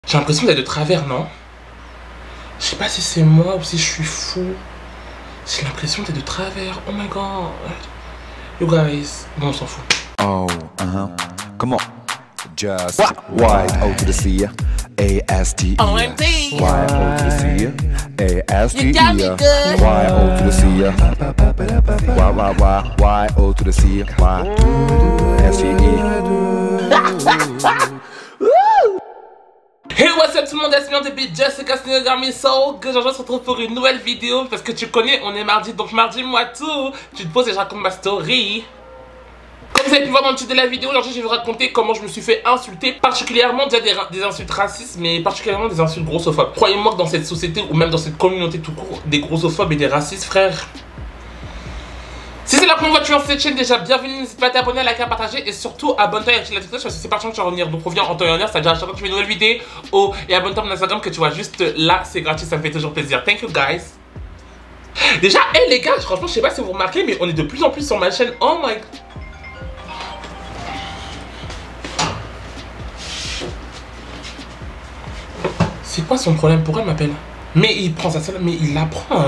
J'ai l'impression d'être de travers, non? Je sais pas si c'est moi ou si je suis fou. J'ai l'impression d'être de travers. Oh my god. You guys. Bon, on s'en fout. Oh, come on. Just Y-O to the C, A-S-T-E. OMD. Y-O to the C, A-S-T-E. You got me good. Y-O to the C, Y-O to the C, Y-S-T-E. Hey, what's up tout le monde, c'est bien depuis Jessica Snugami Soul que Jean-Jean se retrouve pour une nouvelle vidéo. Parce que tu connais, on est mardi, donc mardi moi tout. Tu te poses et je raconte ma story. Comme vous avez pu voir dans le titre de la vidéo, aujourd'hui je vais vous raconter comment je me suis fait insulter. Particulièrement déjà des insultes racistes, mais particulièrement des insultes grossophobes. Croyez-moi que dans cette société ou même dans cette communauté tout court, des grossophobes et des racistes, frère. Si c'est la première fois que tu es sur cette chaîne, déjà bienvenue, n'hésite pas à t'abonner, à liker, à partager et surtout abonne-toi et active la notification parce que c'est parti que tu vas revenir. Donc reviens en temps et en heure, c'est déjà à chaque fois que tu fais une nouvelle vidéo. Oh, et abonne-toi à mon Instagram que tu vois juste là, c'est gratuit, ça me fait toujours plaisir. Thank you guys. Déjà, hey les gars, franchement, je sais pas si vous remarquez, mais on est de plus en plus sur ma chaîne. Oh my god. C'est quoi son problème? Pourquoi elle m'appelle? Mais il prend sa salle, mais il la prend.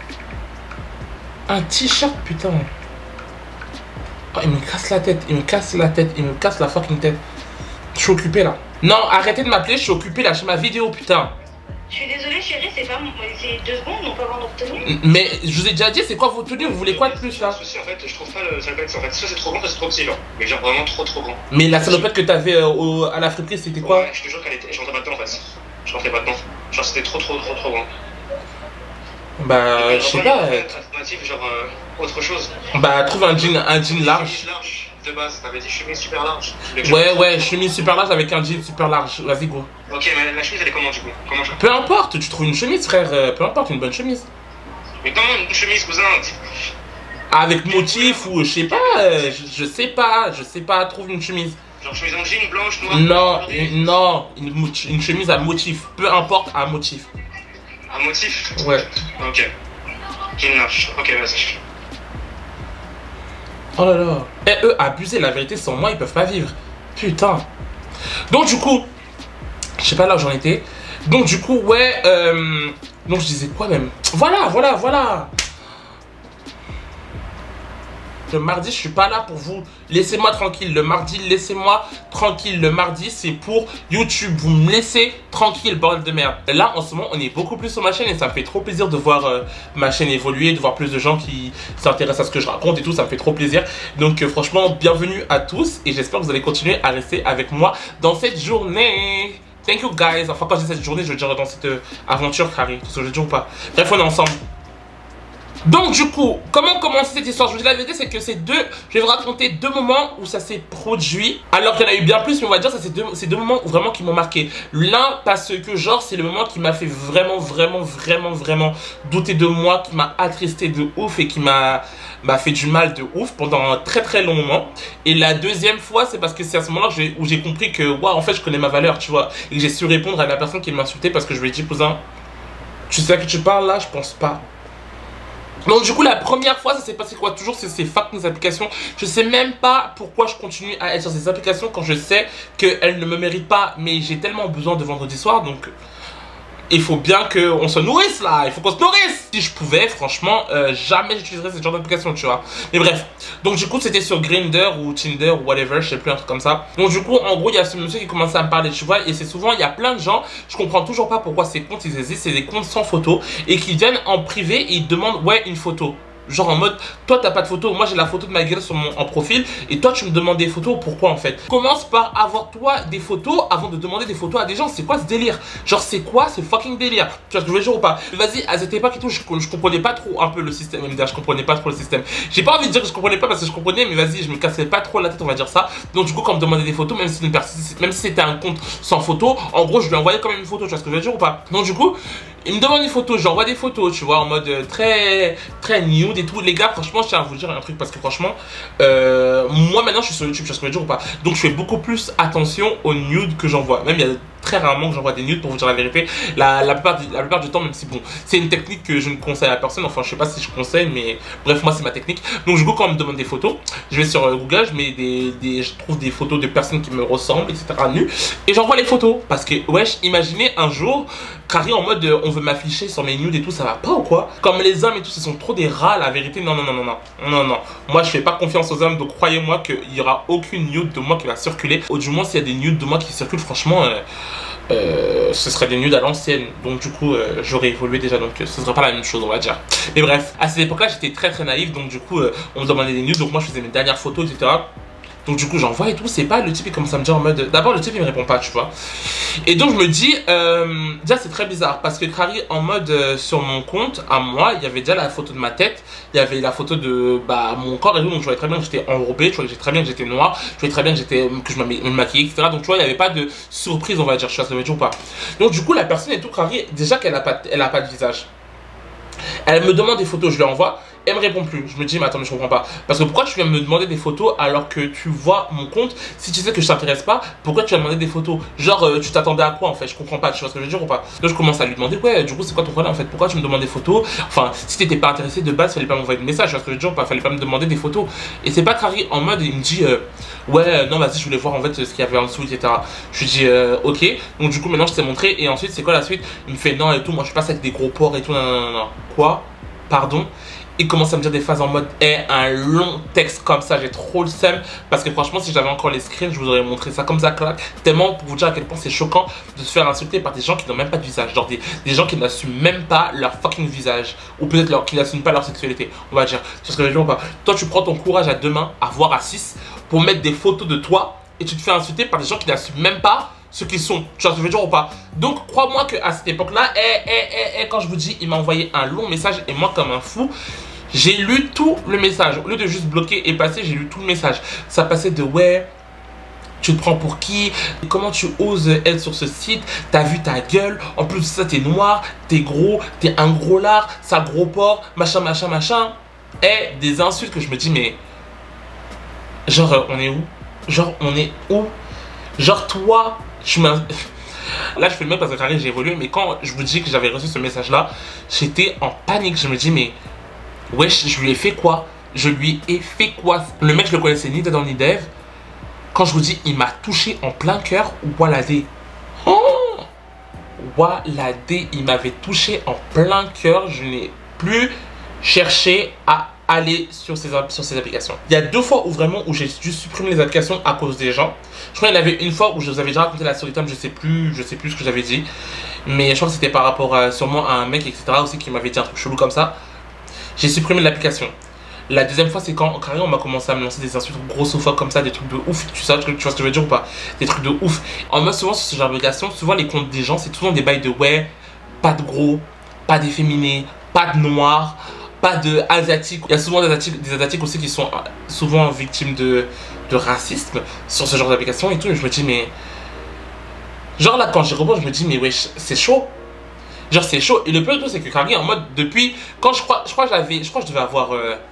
Un t-shirt, putain. Oh, il me casse la tête, il me casse la tête, il me casse la fucking tête. Je suis occupé là. Non, arrêtez de m'appeler, je suis occupé là, j'ai ma vidéo, putain. Je suis désolée chérie, c'est pas c'est 2 secondes, on peut avoir notre tenue. Mais je vous ai déjà dit, c'est quoi votre tenue? Vous voulez quoi de plus là? En fait, je trouve pas le salopette, en fait, ça c'est trop grand, ça c'est trop petit, genre. Mais genre vraiment trop grand. Mais la salopette que t'avais à la friperie, c'était quoi? Ouais, je te jure qu'elle était. Je rentrais pas dedans en fait. Je rentrais pas dedans. Genre c'était trop grand. Bah, je sais pas. Alternative, genre autre chose. Bah, trouve un jean large. De base, t'avais dit chemise super large. Ouais, chemise super large avec un jean super large. Vas-y, go. Ok, mais la chemise elle est comment du coup? Comment je... Peu importe, tu trouves une chemise, frère. Peu importe, une bonne chemise. Mais comment une chemise, cousin? Avec motif ou je sais pas, je sais pas, trouve une chemise. Genre chemise en jean, blanche, noire? Non, une chemise à motif, peu importe, à motif. Un motif? Ouais. Ok. Jean large, ok, vas-y. Oh là là. Eh, eux, abusés, la vérité, sans moi, ils peuvent pas vivre. Putain. Donc, du coup, je sais pas là où j'en étais. Donc, du coup, ouais, donc je disais quoi même? Voilà. Le mardi, je suis pas là pour vous. Laissez-moi tranquille. Le mardi, laissez-moi tranquille. Le mardi, c'est pour YouTube. Vous me laissez tranquille, bordel de merde. Là, en ce moment, on est beaucoup plus sur ma chaîne et ça me fait trop plaisir de voir ma chaîne évoluer, de voir plus de gens qui s'intéressent à ce que je raconte et tout. Ça me fait trop plaisir. Donc, franchement, bienvenue à tous et j'espère que vous allez continuer à rester avec moi dans cette journée. Thank you, guys. Enfin, quand je dis cette journée, je veux dire dans cette aventure, Harry. Tu sais ce que je veux dire ou pas? Bref, on est ensemble. Donc du coup, comment commencer cette histoire? Je vous dis la vérité, c'est que je vais vous raconter 2 moments où ça s'est produit. Alors qu'il y en a eu bien plus, mais on va dire que c'est deux moments vraiment qui m'ont marqué. L'un parce que genre c'est le moment qui m'a fait vraiment douter de moi, qui m'a attristé de ouf et qui m'a fait du mal de ouf pendant un très long moment. Et la deuxième fois, c'est parce que c'est à ce moment-là où j'ai compris que waouh, en fait je connais ma valeur, tu vois. Et que j'ai su répondre à la personne qui m'insultait parce que je lui ai dit, cousin, tu sais à qui tu parles là? Je pense pas. Donc du coup la première fois ça s'est passé quoi? Toujours c'est ces fucking applications. Je sais même pas pourquoi je continue à être sur ces applications quand je sais qu'elles ne me méritent pas. Mais j'ai tellement besoin de vendredi soir, donc il faut bien qu'on se nourrisse là, il faut qu'on se nourrisse. Si je pouvais, franchement, jamais j'utiliserais ce genre d'application, tu vois. Mais bref, donc du coup c'était sur Grindr ou Tinder ou whatever, je sais plus, un truc comme ça. Donc du coup, en gros, il y a ce monsieur qui commençait à me parler, tu vois. Et c'est souvent, il y a plein de gens, je comprends toujours pas pourquoi ces comptes, ils existent, c'est des comptes sans photo. Et qui viennent en privé et ils demandent, ouais, une photo. Genre en mode, toi t'as pas de photo, moi j'ai la photo de ma gueule en profil et toi tu me demandes des photos, pourquoi en fait? Commence par avoir toi des photos avant de demander des photos à des gens, c'est quoi ce délire? Genre c'est quoi ce fucking délire? Tu vois ce que je veux dire ou pas? Vas-y, à cette époque et tout, je comprenais pas trop un peu le système, je comprenais pas trop le système. J'ai pas envie de dire que je comprenais pas parce que je comprenais, mais vas-y, je me cassais pas trop la tête, on va dire ça. Donc du coup quand on me demandait des photos, même si c'était un compte sans photo, en gros je lui envoyais quand même une photo, tu vois ce que je veux dire ou pas? Donc du coup, il me demande une photo, j'envoie des photos, tu vois, en mode très nude et tout. Les gars, franchement, je tiens à vous dire un truc parce que franchement, moi maintenant je suis sur YouTube, tu vois ce que je veux dire ou pas? Donc je fais beaucoup plus attention aux nudes que j'envoie. Même il y a très rarement que j'envoie des nudes pour vous dire la vérité. La plupart du temps, même si bon, c'est une technique que je ne conseille à personne. Enfin, je sais pas si je conseille, mais bref, moi c'est ma technique. Donc du coup, quand on me demande des photos, je vais sur Google, je mets je trouve des photos de personnes qui me ressemblent, etc. nues, et j'envoie les photos. Parce que wesh, imaginez un jour Carré en mode on veut m'afficher sur mes nudes et tout, ça va pas ou quoi? Comme les hommes et tout, ce sont trop des rats, la vérité. Non, non, non, non, non, non, non. Moi, je fais pas confiance aux hommes, donc croyez-moi qu'il y aura aucune nude de moi qui va circuler. Ou du moins, s'il y a des nudes de moi qui circulent, franchement, ce serait des nudes à l'ancienne. Donc du coup, j'aurais évolué déjà, donc ce serait pas la même chose, on va dire. Mais bref, à cette époque-là, j'étais très très naïf, donc du coup, on me demandait des nudes, donc moi, je faisais mes dernières photos, etc. Donc du coup j'envoie et tout, c'est pas le type qui commence à me dire en mode... D'abord le type il me répond pas, tu vois. Et donc je me dis, déjà c'est très bizarre parce que Carré en mode sur mon compte, à moi, il y avait déjà la photo de ma tête, il y avait la photo de mon corps et tout, donc je voyais très bien que j'étais enrobé, je voyais très bien que j'étais noir, je voyais très bien que je me maquillais, etc. Donc tu vois, il n'y avait pas de surprise, on va dire, je sais pas ce que je veux dire ou pas. Donc du coup la personne et tout, Carré, déjà qu'elle a pas de visage. Elle me demande des photos, je lui envoie. Elle me répond plus. Je me dis, mais attends, mais je comprends pas. Parce que pourquoi tu viens me demander des photos alors que tu vois mon compte? Si tu sais que je t'intéresse pas, pourquoi tu vas me demander des photos? Genre, tu t'attendais à quoi en fait? Je comprends pas, tu vois ce que je veux dire ou pas? Donc je commence à lui demander, ouais, du coup, c'est quoi ton problème en fait? Pourquoi tu me demandes des photos? Enfin, si t'étais pas intéressé de base, fallait pas m'envoyer de message, tu vois ce que je veux dire ou pas? Fallait pas me demander des photos. Et c'est pas Carré en mode, il me dit, ouais, non, vas-y, je voulais voir en fait ce qu'il y avait en dessous, etc. Je lui dis, ok. Donc du coup, maintenant, je t'ai montré. Et ensuite, c'est quoi la suite? Il me fait, non, et tout, moi je passe avec des gros porcs et tout, non, non, non, non. Quoi? Pardon? Il commence à me dire des phrases en mode un long texte comme ça, j'ai trop le seum. Parce que franchement, si j'avais encore les screens, je vous aurais montré ça comme ça, clac. Tellement pour vous dire à quel point c'est choquant de se faire insulter par des gens qui n'ont même pas de visage. Genre des gens qui n'assument même pas leur fucking visage. Ou peut-être qui n'assument pas leur sexualité, on va dire. C'est ce que je veux dire ou pas? Toi, tu prends ton courage à deux mains, à voir à 6, pour mettre des photos de toi et tu te fais insulter par des gens qui n'assument même pas ce qu'ils sont, tu vois ce que je veux dire ou pas? Donc crois-moi qu'à cette époque-là, quand je vous dis, il m'a envoyé un long message et moi comme un fou, j'ai lu tout le message. Au lieu de juste bloquer et passer, j'ai lu tout le message. Ça passait de ouais, tu te prends pour qui? Comment tu oses être sur ce site? T'as vu ta gueule? En plus de ça, t'es noir, t'es gros, t'es un gros lard, sale gros porc, machin, machin, machin. Et des insultes que je me dis, mais genre, on est où? Genre, on est où? Genre, toi, tu m'as... Là, je fais le mec parce que Carré, j'ai évolué, mais quand je vous dis que j'avais reçu ce message-là, j'étais en panique. Je me dis, mais wesh, je lui ai fait quoi? Je lui ai fait quoi? Le mec, je le connaissais ni d'Adam ni d'Ève. Quand je vous dis, il m'a touché en plein cœur, waladé. Oh, waladé, il m'avait touché en plein cœur. Je n'ai plus cherché à aller sur ces applications. Il y a 2 fois où vraiment où j'ai dû supprimer les applications à cause des gens. Je crois qu'il y en avait une fois où je vous avais déjà raconté la story time, je sais plus ce que j'avais dit. Mais je crois que c'était par rapport à, sûrement à un mec, etc. aussi qui m'avait dit un truc chelou comme ça. J'ai supprimé l'application. La deuxième fois, c'est quand carrément on m'a commencé à me lancer des insultes grossophoques comme ça, des trucs de ouf. Tu vois ce que je veux dire ou pas? Des trucs de ouf. En mode, souvent sur ce genre d'application, souvent les comptes des gens, c'est souvent des bails de ouais, pas de gros, pas d'efféminé, pas de noir, pas de asiatiques. Il y a souvent des asiatiques aussi qui sont souvent victimes de racisme sur ce genre d'application et tout. Et je me dis, mais. Genre là, quand j'y repense, je me dis, mais wesh, c'est chaud. Genre, c'est chaud. Et le plus de c'est que Carré, en mode, depuis. Quand je crois que je devais avoir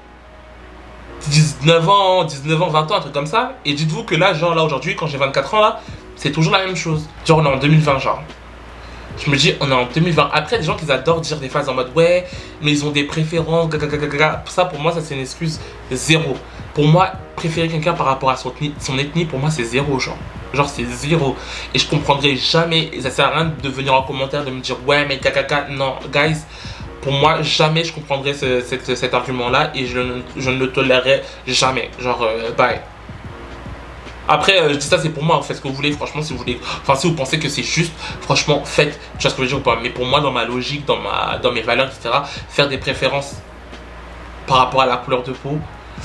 19 ans, 20 ans, un truc comme ça. Et dites-vous que là, genre là, aujourd'hui, quand j'ai 24 ans, là, c'est toujours la même chose. Genre, on est en 2020, genre. Je me dis, on est en 2020. Après, des gens qui adorent dire des phrases en mode ouais, mais ils ont des préférences, gaga. Ça, pour moi, ça c'est une excuse zéro. Pour moi, préférer quelqu'un par rapport à son ethnie, pour moi, c'est zéro, genre. Genre, c'est zéro. Et je comprendrai jamais, et ça sert à rien de venir en commentaire de me dire ouais, mais caca. Non, guys, pour moi, jamais je comprendrai cet argument-là et je ne le tolérerai jamais. Genre, bye. Après, je dis ça, c'est pour moi, faites ce que vous voulez, franchement, si vous voulez, enfin, si vous pensez que c'est juste, franchement, faites, tu vois ce que je veux dire ou pas. Mais pour moi, dans ma logique, dans mes valeurs, etc., faire des préférences par rapport à la couleur de peau,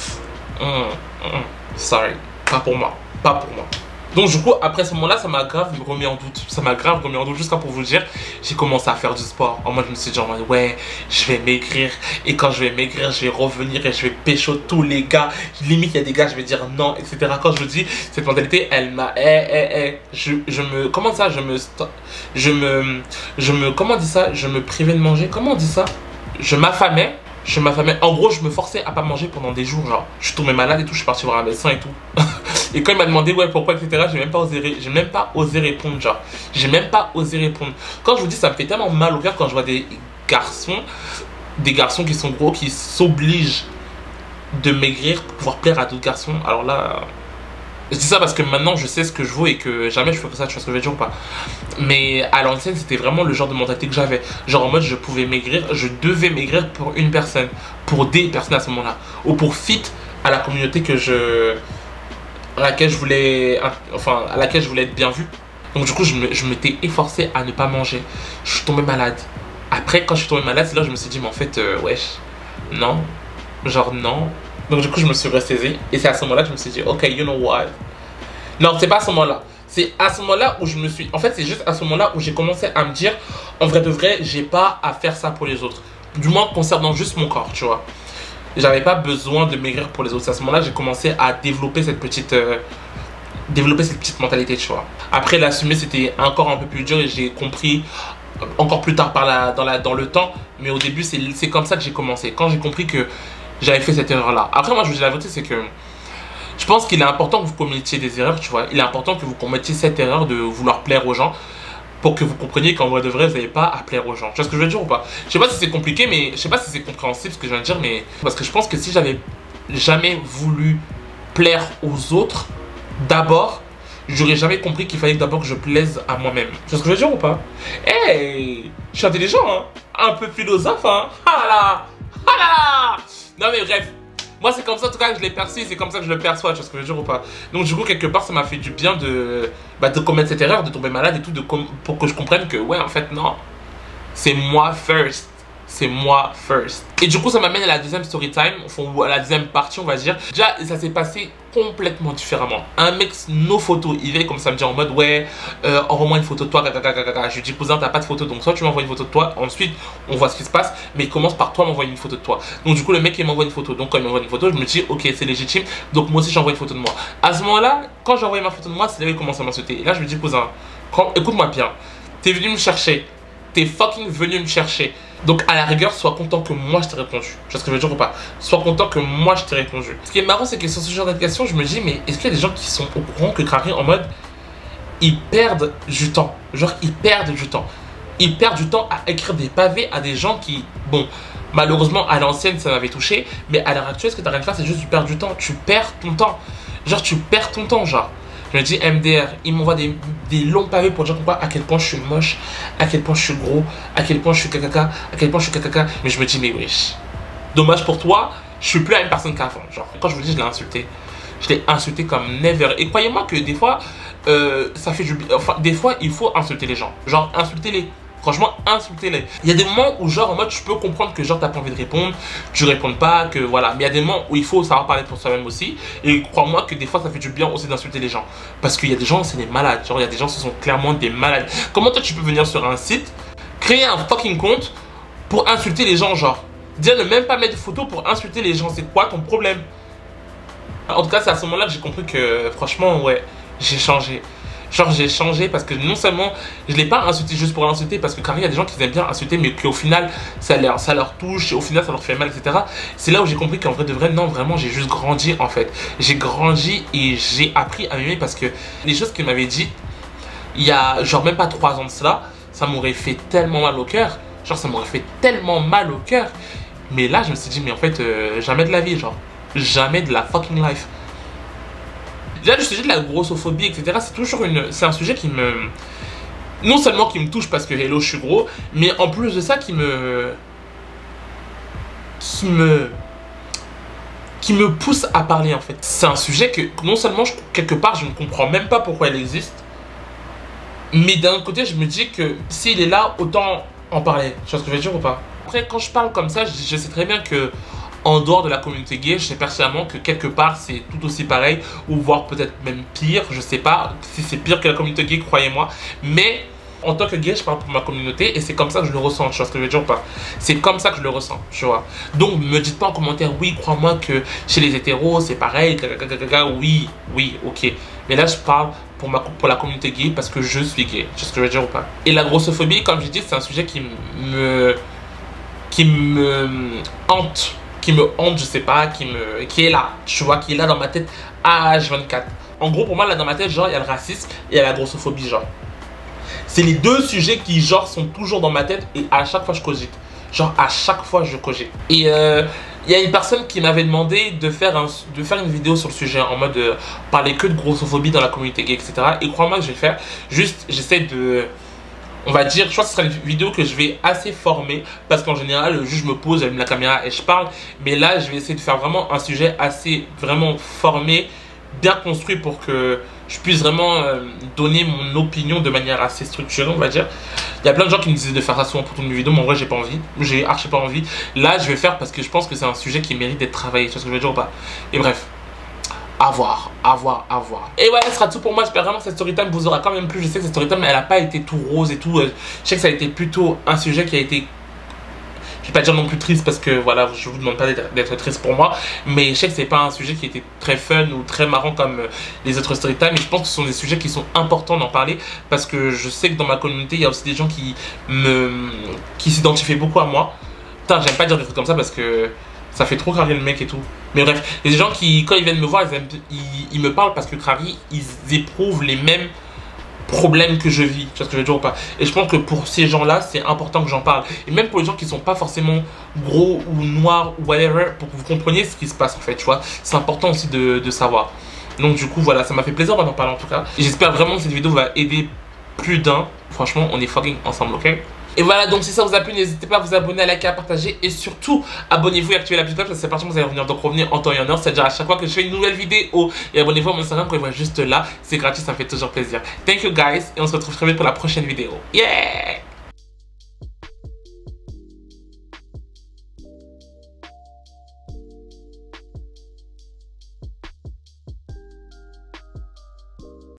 sorry, pas pour moi, pas pour moi. Donc du coup, après ce moment-là, ça m'a grave remis en doute. Ça m'a grave remis en doute. Jusqu'à pour vous dire, j'ai commencé à faire du sport. En moi, je me suis dit, genre, ouais, je vais maigrir. Et quand je vais maigrir, je vais revenir et je vais pécho tous les gars. Limite, il y a des gars, je vais dire non, etc. Quand je vous dis, cette mentalité, elle m'a... Comment ça, comment on dit ça? Je me privais de manger. Comment on dit ça? Je m'affamais. En gros, je me forçais à pas manger pendant des jours. Genre, je suis tombé malade et tout. Je suis parti voir un médecin et tout. Et quand il m'a demandé ouais pourquoi etc, j'ai même pas osé répondre, genre. J'ai même pas osé répondre. Quand je vous dis ça me fait tellement mal au cœur quand je vois des garçons qui sont gros, qui s'obligent de maigrir pour pouvoir plaire à d'autres garçons. Alors là, je dis ça parce que maintenant je sais ce que je vaux et que jamais je ferai ça, tu vois ce que je veux dire ou pas. Mais à l'ancienne c'était vraiment le genre de mentalité que j'avais. Genre en mode je pouvais maigrir, je devais maigrir pour une personne, pour des personnes à ce moment là, ou pour fit à la communauté à laquelle je voulais être bien vu. Donc du coup je m'étais efforcé à ne pas manger. Je suis tombé malade. Après quand je suis tombé malade c'est là que je me suis dit mais en fait wesh, non, genre non. Donc du coup je me suis ressaisi et c'est à ce moment-là que je me suis dit ok you know what. Non c'est pas à ce moment-là. C'est à ce moment-là où je me suis... En fait c'est juste à ce moment-là où j'ai commencé à me dire en vrai de vrai j'ai pas à faire ça pour les autres. Du moins concernant juste mon corps tu vois. J'avais pas besoin de maigrir pour les autres. C'est à ce moment-là que j'ai commencé à développer cette petite mentalité tu vois. Après l'assumer c'était encore un peu plus dur et j'ai compris encore plus tard dans le temps. Mais au début c'est comme ça que j'ai commencé. Quand j'ai compris que j'avais fait cette erreur là. Après moi je vous dis la vérité c'est que je pense qu'il est important que vous commettiez des erreurs tu vois. Il est important que vous commettiez cette erreur de vouloir plaire aux gens pour que vous compreniez qu'en vrai de vrai vous n'avez pas à plaire aux gens. Tu vois ce que je veux dire ou pas? Je sais pas si c'est compliqué mais je sais pas si c'est compréhensible ce que je viens de dire mais parce que je pense que si j'avais jamais voulu plaire aux autres d'abord, j'aurais jamais compris qu'il fallait d'abord que je plaise à moi-même. Tu vois ce que je veux dire ou pas? Hey, je suis intelligent hein, un peu philosophe hein. Ah là, ah là. Non mais bref, moi c'est comme ça en tout cas que je l'ai perçu, c'est comme ça que je le perçois, tu vois ce que je veux dire ou pas? Donc du coup quelque part ça m'a fait du bien de commettre cette erreur, de tomber malade et tout, pour que je comprenne que ouais en fait non, c'est moi first. C'est moi first. Et du coup ça m'amène à la deuxième story time, à la deuxième partie on va dire. Déjà ça s'est passé complètement différemment. Un mec nos photos, il vient comme ça me dit en mode ouais envoie-moi une photo de toi. Je lui dis cousin t'as pas de photo donc soit tu m'envoies une photo de toi, ensuite on voit ce qui se passe, mais il commence par toi m'envoyer une photo de toi. Donc du coup le mec il m'envoie une photo, donc quand il m'envoie une photo je me dis ok c'est légitime, donc moi aussi j'envoie une photo de moi. À ce moment là quand j'ai envoyé ma photo de moi c'est là qu'il commence à m'insulter. Et là je lui dis cousin écoute-moi bien, t'es venu me chercher, t'es fucking venu me chercher. Donc à la rigueur, sois content que moi je t'ai répondu. Tu vois ce que je veux dire ou pas? Sois content que moi je t'ai répondu. Ce qui est marrant, c'est que sur ce genre d'application, je me dis, mais est-ce qu'il y a des gens qui sont au courant que Carré en mode ils perdent du temps? Genre ils perdent du temps. Ils perdent du temps à écrire des pavés à des gens qui, bon, malheureusement à l'ancienne ça m'avait touché, mais à l'heure actuelle, ce que tu as rien de faire, c'est juste tu perds du temps. Tu perds ton temps. Genre tu perds ton temps, genre. Je me dis MDR, il m'envoie des longs pavés pour dire à quel point je suis moche, à quel point je suis gros, à quel point je suis cacaca, à quel point je suis cacaca. Mais je me dis mais wesh, dommage pour toi, je suis plus la même personne qu'avant. Genre quand je vous dis je l'ai insulté. Je l'ai insulté comme never. Et croyez-moi que des fois, ça fait du bien. Enfin, des fois il faut insulter les gens. Genre insultez-les. Franchement, insultez-les. Il y a des moments où genre en mode tu peux comprendre que genre t'as pas envie de répondre, tu réponds pas, que voilà. Mais il y a des moments où il faut savoir parler pour soi-même aussi. Et crois-moi que des fois ça fait du bien aussi d'insulter les gens. Parce qu'il y a des gens, c'est des malades. Genre il y a des gens, ce sont clairement des malades. Comment toi tu peux venir sur un site, créer un fucking compte pour insulter les gens genre? Dire ne même pas mettre de photos pour insulter les gens, c'est quoi ton problème? En tout cas c'est à ce moment-là que j'ai compris que franchement ouais, j'ai changé. Genre j'ai changé parce que non seulement je l'ai pas insulté juste pour l'insulter, parce que car il y a des gens qui aiment bien insulter mais qu'au final ça leur touche et au final ça leur fait mal etc. C'est là où j'ai compris qu'en vrai de vrai non vraiment j'ai juste grandi en fait. J'ai grandi et j'ai appris à m'aimer parce que les choses qu'il m'avait dit il y a genre même pas 3 ans de cela, ça m'aurait fait tellement mal au cœur. Genre ça m'aurait fait tellement mal au cœur. Mais là je me suis dit mais en fait jamais de la vie, genre jamais de la fucking life. Déjà le sujet de la grossophobie etc, c'est un sujet qui me, non seulement qui me touche parce que hello je suis gros, mais en plus de ça qui me pousse à parler en fait. C'est un sujet que non seulement quelque part je ne comprends même pas pourquoi il existe, mais d'un autre côté je me dis que s'il est là autant en parler. Tu vois ce que je veux dire ou pas? Après quand je parle comme ça je sais très bien que en dehors de la communauté gay, je sais pertinemment que quelque part c'est tout aussi pareil, ou voire peut-être même pire, je sais pas si c'est pire que la communauté gay, croyez-moi, mais en tant que gay, je parle pour ma communauté et c'est comme ça que je le ressens, tu vois ce que je veux dire ou pas? C'est comme ça que je le ressens, tu vois. Donc me dites pas en commentaire, oui, crois-moi que chez les hétéros c'est pareil, oui, ok. Mais là je parle pour la communauté gay parce que je suis gay, tu vois ce que je veux dire ou pas? Et la grossophobie, comme je dis, c'est un sujet qui me hante, je sais pas, qui est là, tu vois, qui est là dans ma tête H24. En gros, pour moi, là, dans ma tête, genre, il y a le racisme et il y a la grossophobie, genre. C'est les deux sujets qui, genre, sont toujours dans ma tête et à chaque fois, je cogite. Genre, à chaque fois, je cogite. Et il y a une personne qui m'avait demandé de faire une vidéo sur le sujet en mode parler que de grossophobie dans la communauté gay, etc. Et crois-moi que je vais le faire. Juste, j'essaie de... On va dire, je crois que ce sera une vidéo que je vais assez former parce qu'en général, juste je me pose, j'allume la caméra et je parle. Mais là, je vais essayer de faire vraiment un sujet assez vraiment formé, bien construit pour que je puisse vraiment donner mon opinion de manière assez structurée, on va dire. Il y a plein de gens qui me disaient de faire ça souvent pour toutes mes vidéos, mais en vrai, j'ai pas envie. J'ai archi pas envie. Là, je vais faire parce que je pense que c'est un sujet qui mérite d'être travaillé. Tu vois ce que je veux dire ou pas? Et bref. À voir. Et voilà, ce sera tout pour moi. J'espère vraiment que cette story time vous aura quand même plu. Je sais que cette story time, elle a pas été tout rose et tout. Je sais que ça a été plutôt un sujet qui a été... Je vais pas dire non plus triste parce que voilà, je vous demande pas d'être triste pour moi. Mais je sais que c'est pas un sujet qui était très fun ou très marrant comme les autres story time. Et je pense que ce sont des sujets qui sont importants d'en parler. Parce que je sais que dans ma communauté, il y a aussi des gens qui s'identifient beaucoup à moi. Putain, j'aime pas dire des trucs comme ça parce que... ça fait trop crari le mec et tout. Mais bref, il y a des gens qui, quand ils viennent me voir, ils me parlent parce que crari, ils éprouvent les mêmes problèmes que je vis. Tu vois ce que je veux dire ou pas? Et je pense que pour ces gens-là, c'est important que j'en parle. Et même pour les gens qui sont pas forcément gros ou noirs ou whatever, pour que vous compreniez ce qui se passe en fait, tu vois. C'est important aussi de savoir. Donc du coup, voilà, ça m'a fait plaisir d'en parler en tout cas. Et j'espère vraiment que cette vidéo va aider plus d'un. Franchement, on est fucking ensemble, ok? Et voilà, donc si ça vous a plu, n'hésitez pas à vous abonner, à liker, à partager et surtout abonnez-vous et activez la petite cloche parce que c'est parti, vous allez revenir en temps et en heure. C'est-à-dire à chaque fois que je fais une nouvelle vidéo. Et abonnez-vous à mon Instagram quand il va juste là. C'est gratuit, ça me fait toujours plaisir. Thank you guys et on se retrouve très vite pour la prochaine vidéo. Yeah!